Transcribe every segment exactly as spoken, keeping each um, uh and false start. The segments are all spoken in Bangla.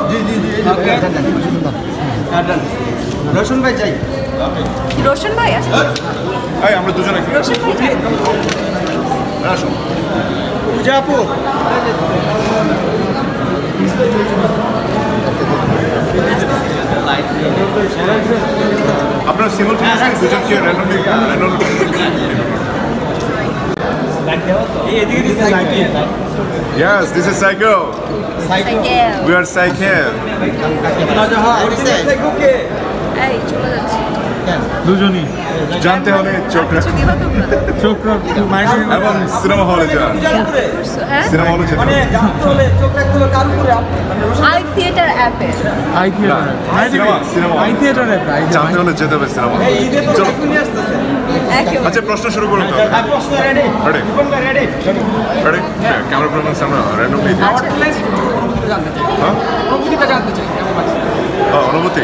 জি জি জি ওকে ডান রোশন ভাই যাই ওকে রোশন ভাই আছে এই আমরা দুজন একসাথে রোশন ভাই যাই আসুন পূজা আপু আপনার সিমুলটেনিয়াসলি দুজনকে randomly randomly Yes, this is Psycho. Psycho. We are Psycho. এই চলে যাচ্ছে দুজনই জানতে হলে চোখ কিছু দিবা তোমরা চোখ এবং সিনেমা হলে যান হ্যাঁ সিনেমা হলে যেতে মানে জানতে হলে চোখ রাখতে হবে কার উপরে আই থিয়েটার অ্যাপে I theatre cinema cinema I theatre জানতে হলে যেতে হবে সিনেমা এই ঈদে তো সাইকো নিয়ে আসতেছে একেবারে আচ্ছা প্রশ্ন শুরু করুন তো হ্যাঁ প্রশ্ন রেডি রেডি রিপন ভাই রেডি রেডি ক্যামেরা পারফরম্যান্স আমরা র্যান্ডমলি দিই আওয়ার প্লেস অনুভূতি জানতে চাই হ্যাঁ অনুভূতিটা জানতে চাই কেমন লাগছে ও, অনুভূতি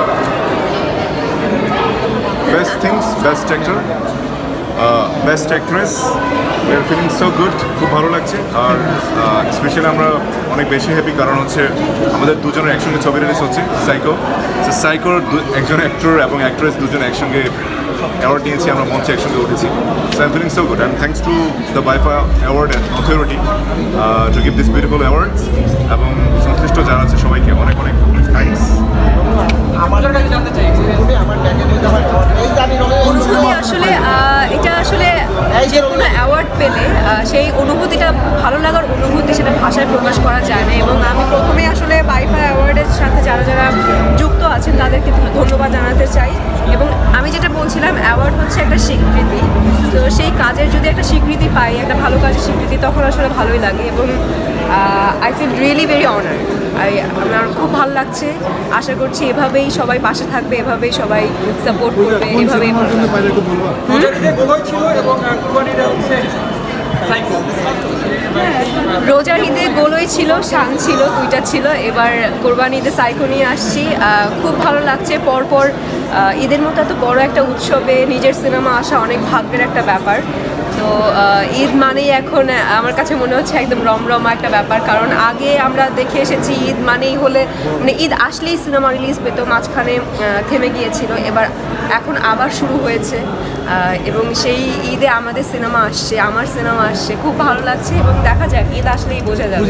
best things best actor best actress we are feeling so good খুব ভালো লাগছে আর স্পেশালি আমরা অনেক বেশি হ্যাপি কারণ হচ্ছে আমাদের দুজনের একসঙ্গে ছবি রিলিজ হচ্ছে সাইকো সো সাইকোর একজন অ্যাক্টর এবং অ্যাক্ট্রেস দুজন একসঙ্গে অ্যাওয়ার্ড নিয়েছি আমরা মঞ্চে একসঙ্গে উঠেছি so I am feeling so good and thanks to the BIFA award and authority to give this beautiful awards এবং সংশ্লিষ্ট যারা আছে সবাইকে অনেক অনেক থ্যাংকস আমাদের কাছে জানতে চাই আমার ব্যাগে মধ্যে আমার এই জানি অনুভূতি আসলে আহ, এটা আসলে যে কোনো অ্যাওয়ার্ড পেলে আহ, সেই অনুভূতিটা ভালো লাগার অনুভূতি সেটা ভাষায় প্রকাশ করা যায় না এবং আমি প্রথমে আসলে বাইফা অ্যাওয়ার্ডের সাথে যারা যারা যুক্ত আছেন তাদেরকে ধন্যবাদ জানাতে চাই এবং আমি যেটা বলছিলাম অ্যাওয়ার্ড হচ্ছে একটা স্বীকৃতি তো সেই কাজের যদি একটা স্বীকৃতি পাই একটা ভালো কাজের স্বীকৃতি তখন আসলে ভালোই লাগে এবং I feel really very honour আমার খুব ভালো লাগছে আশা করছি এভাবেই সবাই পাশে থাকবে এভাবেই সবাই সাপোর্ট করবে এভাবেই বলই ছিল এবং কুরবানিটা হচ্ছে সাইকো রোজার ঈদে গোলই ছিল শান ছিল দুইটা ছিল এবার কোরবানি ঈদে সাইকো নিয়ে আসছি খুব ভালো লাগছে পরপর ঈদের মতো এত বড় একটা উৎসবে নিজের সিনেমা আসা অনেক ভাগ্যের একটা ব্যাপার তো ঈদ মানেই এখন আমার কাছে মনে হচ্ছে একদম রমরমা একটা ব্যাপার কারণ আগে আমরা দেখে এসেছি ঈদ মানেই হলে মানে ঈদ আসলেই সিনেমা রিলিজ পেত মাঝখানে থেমে গিয়েছিল এবার এখন আবার শুরু হয়েছে এবং সেই ঈদে আমাদের সিনেমা আসছে আমার সিনেমা আসছে খুব ভালো লাগছে এবং দেখা যাক ঈদ আসলেই বোঝা যাবে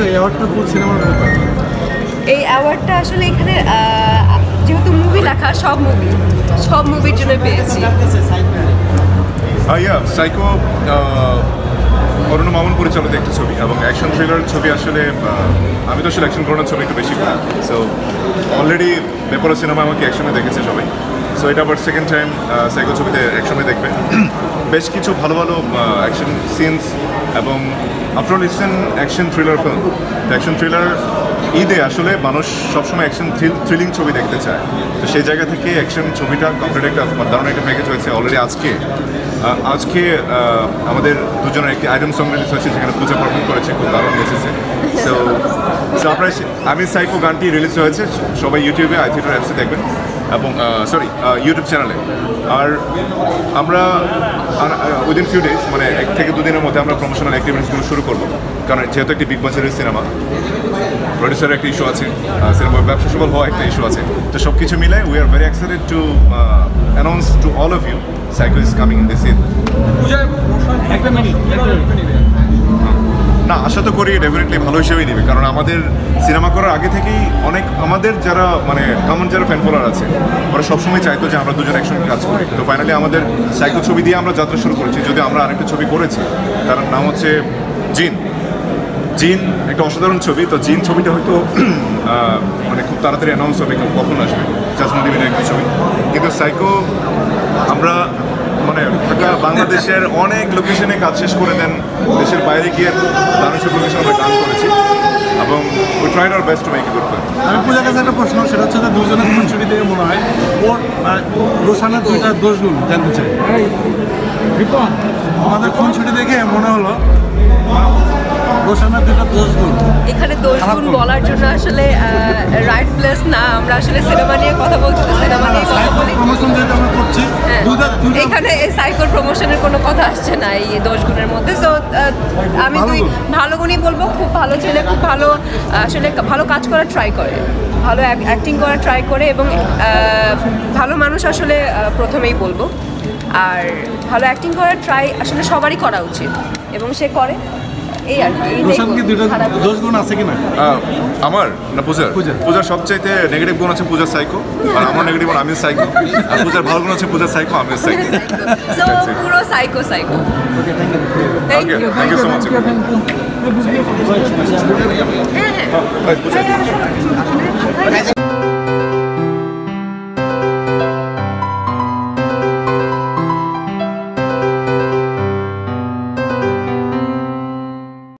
এই অ্যাওয়ার্ডটা আসলে এখানে যেহেতু মুভি লেখা সব মুভি সব মুভির জন্য পেয়েছি ইয়া সাইকো অরুণ মামুন পরিচালিত একটা ছবি এবং অ্যাকশন থ্রিলার ছবি আসলে আমি তো আসলে অ্যাকশন করানোর ছবি একটু বেশি করি সো অলরেডি বেপরা সিনেমা আমাকে অ্যাকশনে দেখেছে সবাই সো এটা আবার সেকেন্ড টাইম সাইকো ছবিতে অ্যাকশনে দেখবে বেশ কিছু ভালো ভালো অ্যাকশন সিনস এবং after all it's an action thriller film action thriller ঈদে আসলে মানুষ সবসময় অ্যাকশন থ্রিলিং ছবি দেখতে চায় তো সেই জায়গা থেকে অ্যাকশন ছবিটা কমপ্লিট একটা দারুণ একটা প্যাকেজ হয়েছে অলরেডি আজকে আজকে আমাদের দুজনের একটি আইটেম সং রিলিজ হয়েছে যেখানে পূজা পারফর্ম করেছে খুব দারুণ এসেছে সো সো আপনার আমি সাইকো গানটি রিলিজ হয়েছে সবাই ইউটিউবে আই থিয়েটার অ্যাপসে দেখবেন এবং সরি ইউটিউব চ্যানেলে আর আমরা উইদিন ফিউ ডেজ মানে এক থেকে দুদিনের মধ্যে আমরা প্রমোশনাল অ্যাক্টিভিটিসগুলো শুরু করবো কারণ যেহেতু একটি বিগ বাজারের সিনেমা প্রডিউসারের একটা ইস্যু আছে সিনেমা ব্যবসা সফল হওয়া একটা ইস্যু আছে তো সব কিছু মিলে we are very excited to announce to all of you psycho is coming in this Eid না আশা তো করি ডেফিনেটলি ভালো হিসেবেই নেবে কারণ আমাদের সিনেমা করার আগে থেকেই অনেক আমাদের যারা মানে কমন যারা ফ্যান ফলোয়ার আছে ওরা সবসময় চাইতো যে আমরা দুজন একসঙ্গে কাজ করি তো ফাইনালি আমাদের সাইকো ছবি দিয়ে আমরা যাত্রা শুরু করেছি যদি আমরা আরেকটা ছবি করেছি তার নাম হচ্ছে জিন জিন একটা অসাধারণ ছবি তো জিন ছবিটা হয়তো মানে খুব তাড়াতাড়ি অ্যানাউন্স হবে কখন আসবে চাষমা দেবীর একটা ছবি কিন্তু সাইকো আমরা মানে ঢাকা বাংলাদেশের অনেক লোকেশনে কাজ শেষ করে দেন দেশের বাইরে গিয়ে দারুণ লোকেশন আমরা গান করেছি এবং we tried our best to make it good film আমি পূজার কাছে একটা প্রশ্ন সেটা হচ্ছে যে দুজনের কোন ছবি থেকে মনে হয় ওর রোশানের দুইটা দোষগুলো জানতে চাই আমাদের কোন ছবি দেখে মনে হলো রোশানের দুইটা দোষ গুণ এখানে দোষগুণ বলার জন্য আসলে রাইট প্লেস না, আমরা আসলে সিনেমা নিয়ে কথা বলছি তো সিনেমা নিয়ে কথা বলি। প্রমোশন যেটা আমরা করছি হ্যাঁ, দুইটা দুইটা এখানে সাইকোর প্রমোশনের কোনো কথা আসছে না এই দোষগুণের মধ্যে। তো আমি ভালো দুই গুণ। ভালো গুণই বলবো, খুব ভালো ছেলে, খুব ভালো আসলে ভালো কাজ করার ট্রাই করে, ভালো অ্যাক্টিং করার ট্রাই করে এবং আহ, ভালো মানুষ আসলে আহ, প্রথমেই বলবো। আর ভালো অ্যাক্টিং করার ট্রাই আসলে সবারই করা উচিত এবং সে করে, এই আর কি। এইটাই রোশান কি দুইটা খারাপ। দোষ গুণ আছে কিনা? আহ, আমার না পূজার পূজার। পূজার সবচাইতে নেগেটিভ গুণ আছে পূজার সাইকো, আর আমার নেগেটিভ গুণ আমি সাইকো, আর পূজার ভালো গুণ আছে পূজার সাইকো, আমি সাইকো। So, পুরো psycho psycho. Thank okay, you. Thank you so much. হ্যাঁ হ্যাঁ পূজা